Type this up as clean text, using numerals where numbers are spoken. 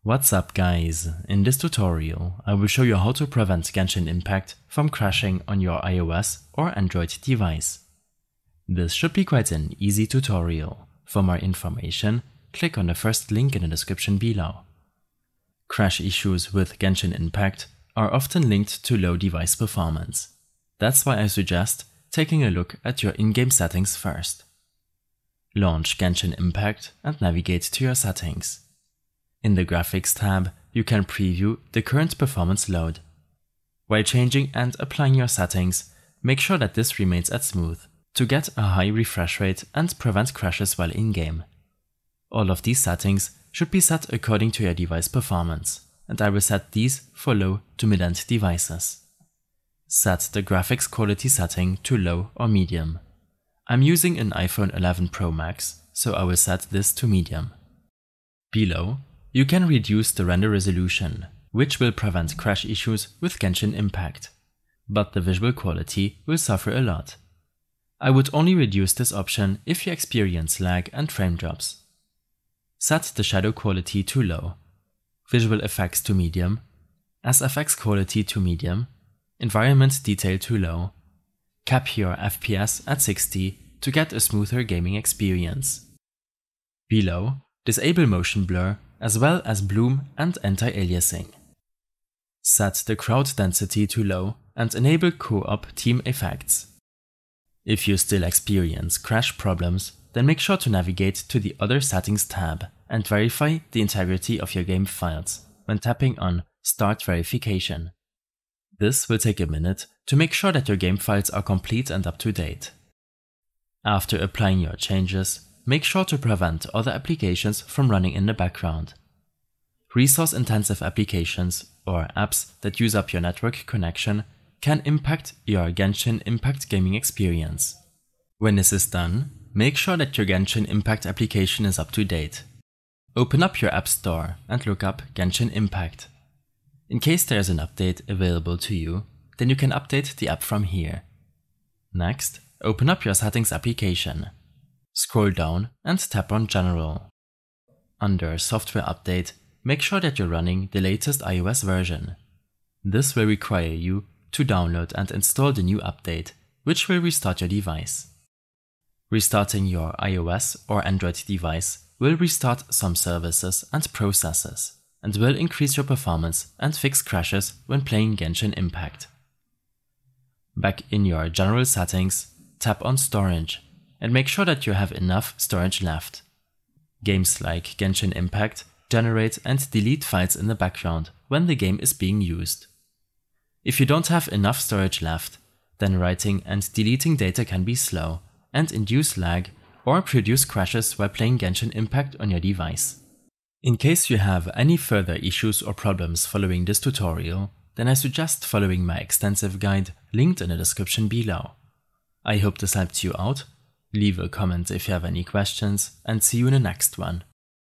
What's up guys, in this tutorial I will show you how to prevent Genshin Impact from crashing on your iOS or Android device. This should be quite an easy tutorial. For more information, click on the first link in the description below. Crash issues with Genshin Impact are often linked to low device performance. That's why I suggest taking a look at your in-game settings first. Launch Genshin Impact and navigate to your settings. In the Graphics tab, you can preview the current performance load. While changing and applying your settings, make sure that this remains at smooth to get a high refresh rate and prevent crashes while in-game. All of these settings should be set according to your device performance, and I will set these for low to mid-end devices. Set the graphics quality setting to low or medium. I'm using an iPhone 11 Pro Max, so I will set this to medium. Below, you can reduce the render resolution, which will prevent crash issues with Genshin Impact, but the visual quality will suffer a lot. I would only reduce this option if you experience lag and frame drops. Set the shadow quality to low, visual effects to medium, SFX quality to medium, environment detail to low. Cap your FPS at 60 to get a smoother gaming experience. Below, disable motion blur as well as bloom and anti-aliasing. Set the crowd density to low and enable co-op team effects. If you still experience crash problems, then make sure to navigate to the Other Settings tab and verify the integrity of your game files when tapping on Start Verification. This will take a minute to make sure that your game files are complete and up to date. After applying your changes, make sure to prevent other applications from running in the background. Resource-intensive applications, or apps that use up your network connection, can impact your Genshin Impact gaming experience. When this is done, make sure that your Genshin Impact application is up to date. Open up your App Store and look up Genshin Impact. In case there is an update available to you, then you can update the app from here. Next, open up your Settings application. Scroll down and tap on General. Under Software Update, make sure that you're running the latest iOS version. This will require you to download and install the new update, which will restart your device. Restarting your iOS or Android device will restart some services and processes, and will increase your performance and fix crashes when playing Genshin Impact. Back in your general settings, tap on Storage, and make sure that you have enough storage left. Games like Genshin Impact generate and delete files in the background when the game is being used. If you don't have enough storage left, then writing and deleting data can be slow and induce lag or produce crashes while playing Genshin Impact on your device. In case you have any further issues or problems following this tutorial, then I suggest following my extensive guide linked in the description below. I hope this helped you out. Leave a comment if you have any questions, and see you in the next one.